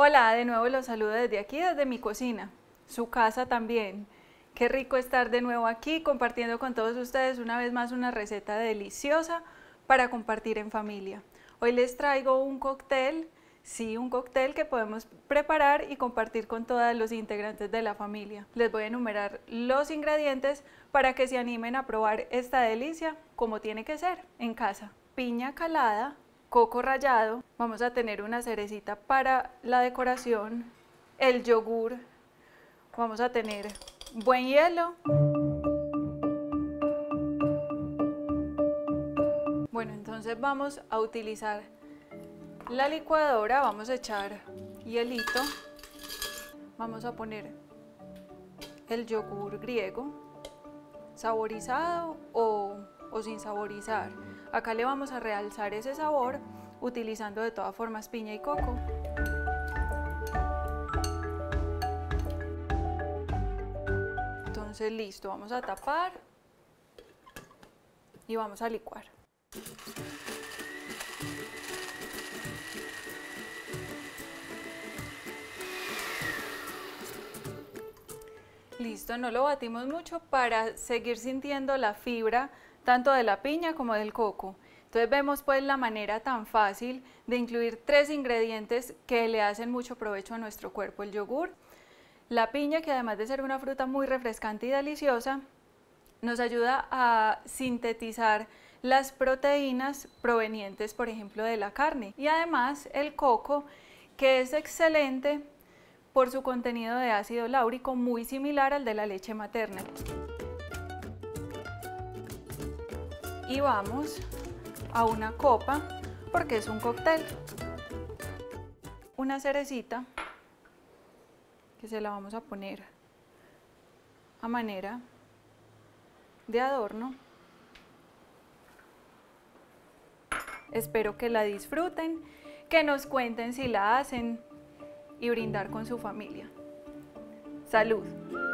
Hola, de nuevo los saludo desde aquí, desde mi cocina, su casa también. Qué rico estar de nuevo aquí compartiendo con todos ustedes una vez más una receta deliciosa para compartir en familia. Hoy les traigo un cóctel, sí, un cóctel que podemos preparar y compartir con todos los integrantes de la familia. Les voy a enumerar los ingredientes para que se animen a probar esta delicia como tiene que ser en casa. Piña calada, coco rallado, vamos a tener una cerecita para la decoración, el yogur, vamos a tener buen hielo. Bueno, entonces vamos a utilizar la licuadora, vamos a echar hielito, vamos a poner el yogur griego, saborizado o sin saborizar. Acá le vamos a realzar ese sabor utilizando de todas formas piña y coco. Entonces listo, vamos a tapar y vamos a licuar. Listo, no lo batimos mucho para seguir sintiendo la fibra tanto de la piña como del coco. Entonces vemos pues la manera tan fácil de incluir 3 ingredientes que le hacen mucho provecho a nuestro cuerpo: el yogur, la piña, que además de ser una fruta muy refrescante y deliciosa, nos ayuda a sintetizar las proteínas provenientes, por ejemplo, de la carne, y además el coco, que es excelente por su contenido de ácido láurico muy similar al de la leche materna. Y vamos a una copa porque es un cóctel. Una cerecita que se la vamos a poner a manera de adorno. Espero que la disfruten, que nos cuenten si la hacen y brindar con su familia. ¡Salud!